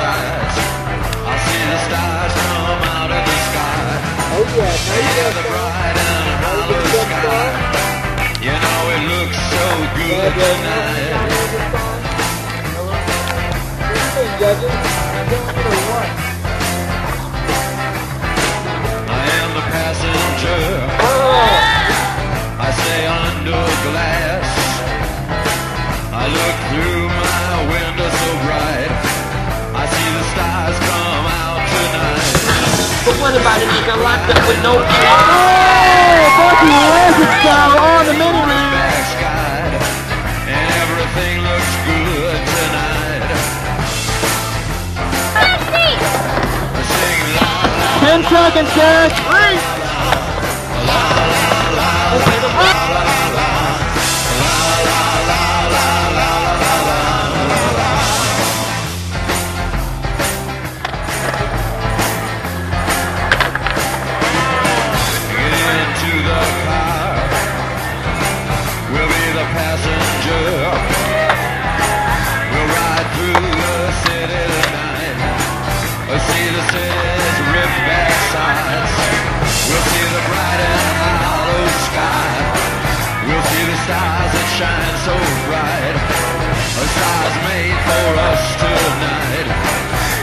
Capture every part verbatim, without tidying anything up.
rides. I see the stars come out of the sky. Oh yeah, Yeah, the bright and hollow sky. You know it looks so good tonight. I am the passenger. I stay under glass. I look through my window so bright. I see the stars come out tonight. But what about if you got locked up with no key? Oh, Bucky Laser style on the mini rig. Backside, and everything looks good tonight. I sing la la Ten seconds, Derek. Three. la la la la la la. Passenger, we'll ride through the city tonight. We'll see the city's ripped back sides. We'll see the bright and hollow sky. We'll see the stars that shine so bright. The stars made for us tonight.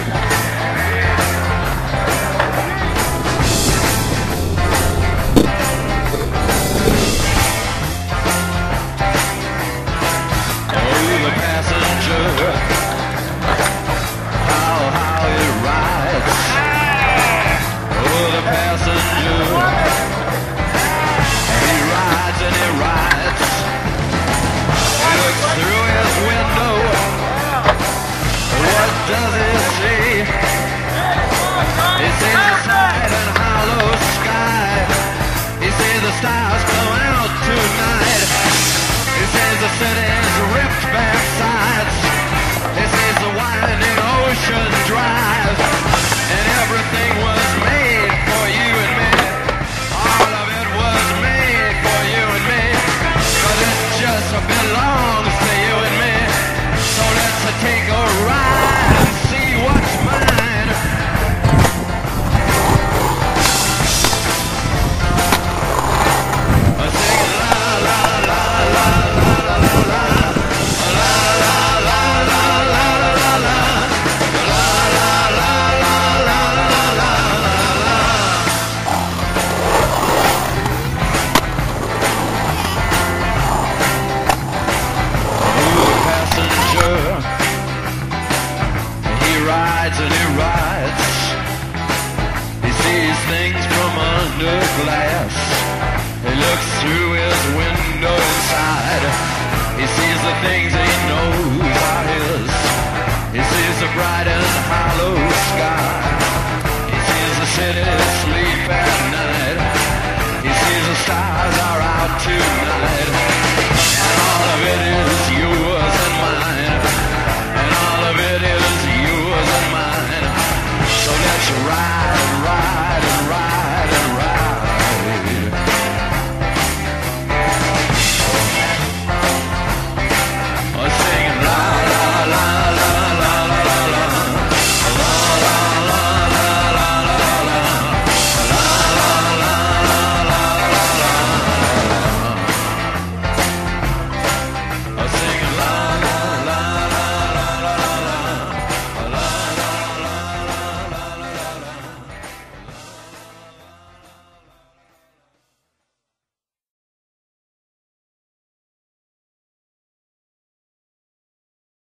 Does he see? He sees the bright and hollow sky. He sees the stars come out tonight. He sees the city's ripped back sides. He sees the winding ocean drive. And everything was made for you and me. All of it was made for you and me. But it just belongs to you and me. So let's take a ride. What's mine? I sing la la la la la la la la la la la la la rides and he rides. He sees things from under glass. He looks through his window inside. He sees the things he knows